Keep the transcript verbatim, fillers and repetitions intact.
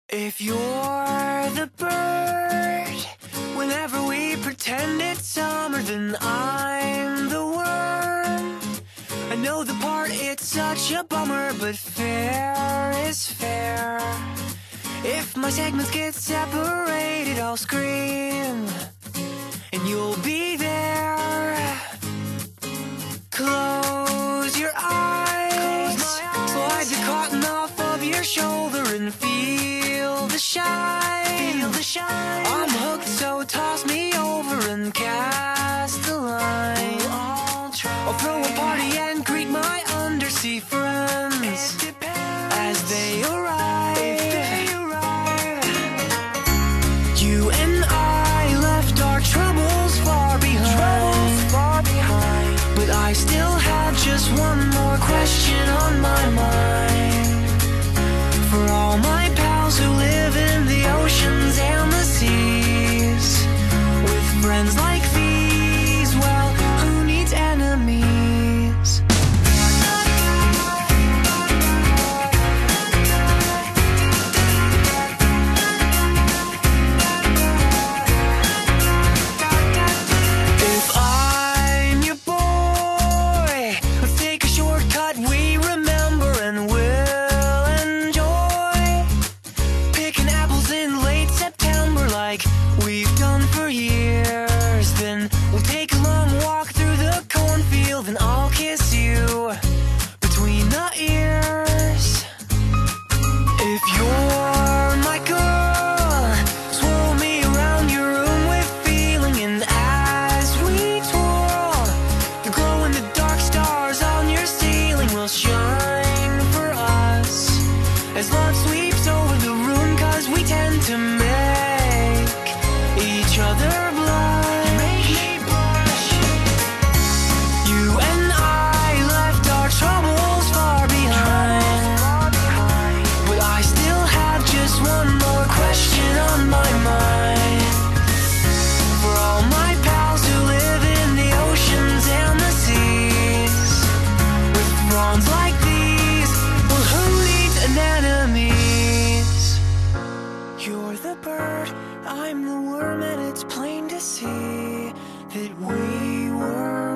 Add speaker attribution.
Speaker 1: If you're the bird, whenever we pretend it's summer, then I'm the worm. I know the part, it's such a bummer, but fair is fair. If my segments get separated, I'll scream, and you'll be there. Close your eyes, slide the cotton off of your shoulder and feel the shine. Feel the shine. I'm hooked, so toss me over and cast the line. I'll, I'll throw a party and greet my undersea friends as they arrive. They arrive. You and I left our troubles far behind. Troubles far behind. But I still have just one more question on my mind. For all my pals who live in the oceans and the seas, with friends like these, well, who needs enemies? If I'm your boy, let's take a shortcut we remember and will enjoy. Picking apples in late September like we've done for years. Then we'll take a long walk through the cornfield and I'll kiss you between the ears. If you're my girl, swirl me around your room with feeling, and as we twirl, the glow in the dark stars on your ceiling will shine for us as love sweeps over the room, 'cause we tend to make each other blush. Make me blush. You and I left our troubles far behind, but I still have just one more question on my mind. For all my pals who live in the oceans and the seas, with fronds like these, well, who needs anemones? You're the bird, I'm the worm, and it's plain to see that we were